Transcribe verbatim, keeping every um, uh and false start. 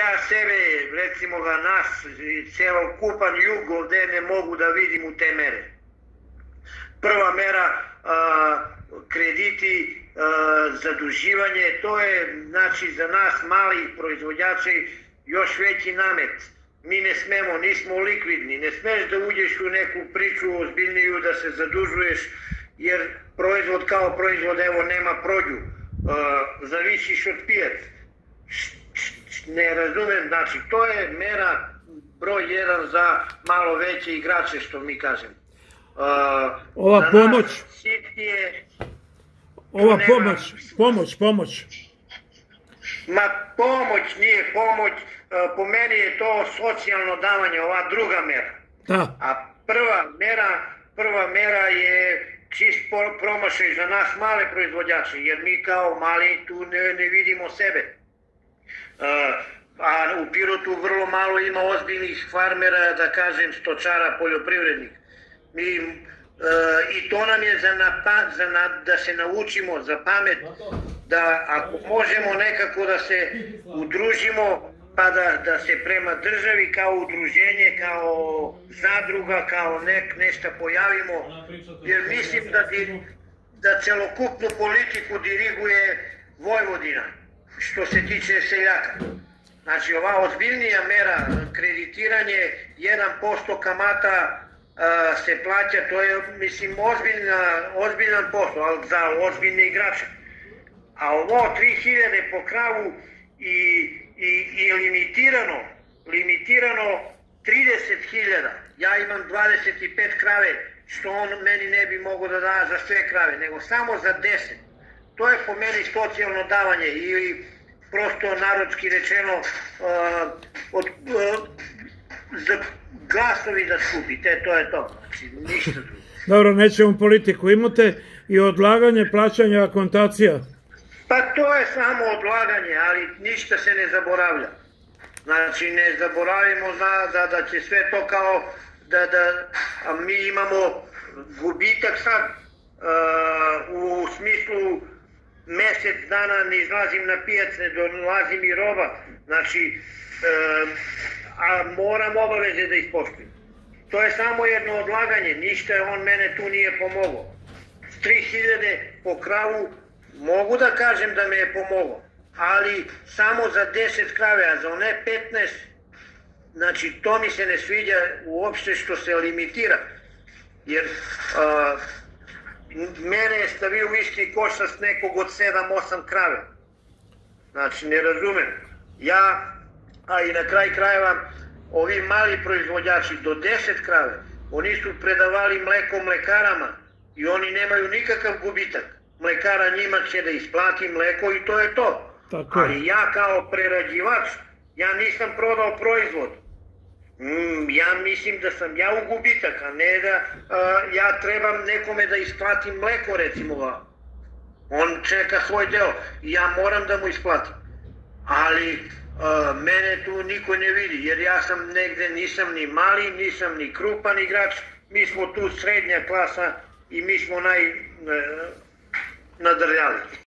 ja sebe, recimo ga nas, celokupan jug ovde ne mogu da vidim u te mere. Prva mera, krediti, zaduživanje, to je znači za nas malih proizvođača još veći namet. Mi ne smemo, nismo likvidni, ne smeš da uđeš u neku priču ozbiljniju da se zadužuješ, jer proizvod kao proizvod, evo, nema prođu, zavisiš od pijaca. Ne razumem, znači, to je mera broj jedan za malo veće igrače, što mi kažem. Ova pomoć, ova pomoć, pomoć, pomoć. Ma pomoć nije pomoć, po meni je to socijalno davanje, ova druga mera. Da. A prva mera, prva mera je čist promašaj za nas male proizvođače, jer mi kao mali tu ne, ne vidimo sebe. A u Pirotu vrlo malo ima ozbiljnih farmera, da kažem, stočara, poljoprivrednika. Mi, e, i to nam je za, napa, za na, da se naučimo, za pamet, da ako možemo nekako da se udružimo, pa da, da se prema državi kao udruženje, kao zadruga, kao nek, nešto pojavimo, jer mislim da, di, da celokupnu politiku diriguje Vojvodina, što se tiče seljaka. Znači, ova ozbiljnija mera, kreditiranje, jedan posto kamata a, se plaća, to je, mislim, ozbiljna, ozbiljan posao, ali za ozbiljne igrače. A ovo tri hiljade po kravu i, i, i limitirano, limitirano trideset hiljada. Ja imam dvadeset pet krave, što on meni ne bi mogao da da za sve krave, nego samo za deset. To je po meni socijalno davanje ili prosto narodski rečeno uh, od, uh, za glasovi da skupite, to je to, znači ništa drugo. Dobro, nećemo politiku, imate i odlaganje plaćanja akontacija? Pa to je samo odlaganje, ali ništa se ne zaboravlja. Znači ne zaboravimo da, da, da će sve to kao da, da a mi imamo gubitak sad uh, u smislu mesec dana ne izlazim na pijac, ne dolazi mi roba, znači, e, a moram obaveze da ispoštujem. To je samo jedno odlaganje, ništa on mene tu nije pomogao. tri hiljade po kravu mogu da kažem da me je pomogao, ali samo za deset krave, a za one petnaest, znači to mi se ne sviđa uopšte što se limitira, jer a, mene je stavio u isti košac nekog od sedam osam krave. Znači, ne razumem. Ja, a i na kraj krajeva, ovi mali proizvođači do deset krave, oni su predavali mleko mlekarama i oni nemaju nikakav gubitak. Mlekara njima će da isplati mleko i to je to. Tako. Ali ja kao prerađivač, ja nisam prodao proizvod. Mm, ja mislim da sam ja u gubitak, a ne da uh, ja trebam nekome da isplatim mleko, recimo. On čeka svoj deo i ja moram da mu isplatim. Ali uh, mene tu niko ne vidi, jer ja sam negde, nisam ni mali, nisam ni krupan igrač, mi smo tu srednja klasa i mi smo naj uh, nadrljali.